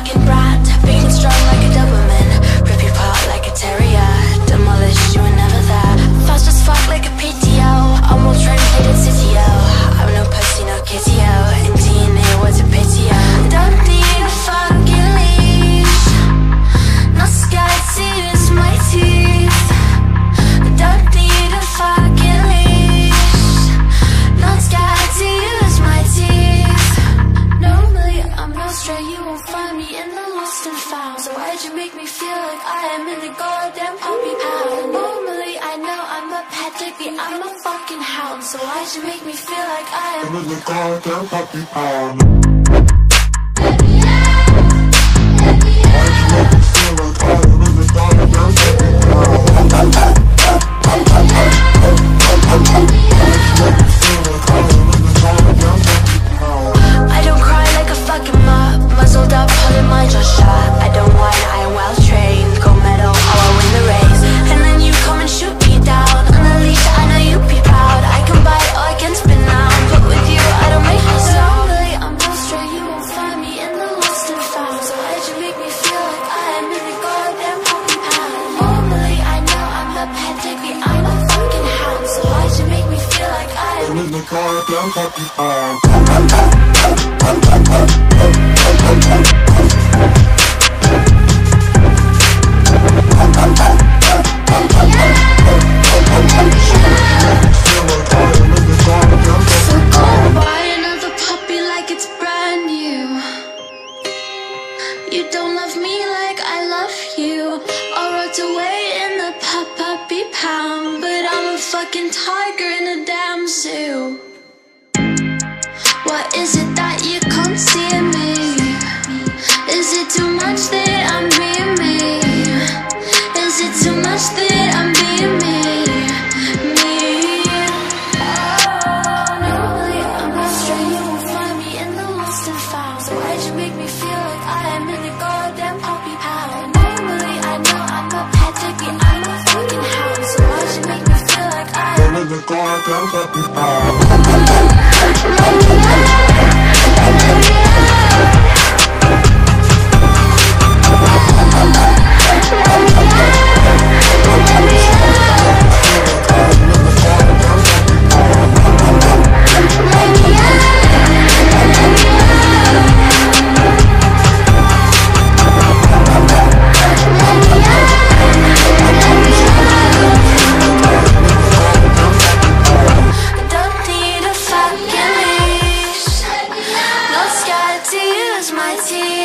fucking brat, big and strong like a Doberman. Rip you apart like a terrier, demolish you were never there. Fast as fuck like a PTO, I'm all translated city-o. I'm no pussy, no kitty-o, in DNA what's a pity-o. Don't need a fucking leash, not scared to use my teeth. Don't need a fucking leash, not scared to use my teeth. Normally I'm no stray, you won't find me in the lost and found. So why'd you make me feel like I am in the goddamn puppy pound? Normally I know I'm a pedigree, I'm a fucking hound. So why'd you make me feel like I am in the goddamn puppy pound? Why'd you make me feel like I am in the goddamn puppy pound? I don't cry like a fucking mop, muzzled up, holding my jaw shut. I don't whine, I am well trained, gold medal, oh I win the race. And then you come and shoot me down on the leash, I know you'd be proud. I can bite or I can spin now, but with you I don't make no sound. Normally I'm no stray, you won't find me in the lost and found. So why'd you make me feel like I am in the goddamn puppy pound? Normally I know I'm a pedigree, I'm a fucking hound. So why'd you make me feel like I am in the goddamn puppy pound? So go buy another puppy like it's brand new. You don't love me like I love you. I wrote away in the puppy pound, but I'm a fucking tiger in a damn zoo. What is it that you can't see in me? Is it too much that I'm being me? Is it too much that I'm being me? Normally I'm not stray, you won't find me in the lost and found. So why'd you make me feel like I am in the goddamn puppy pound? Normally I know I'm a pedigree, I'm a fucking hound. So why'd you make me feel like I am in the goddamn puppy pound? My teeth.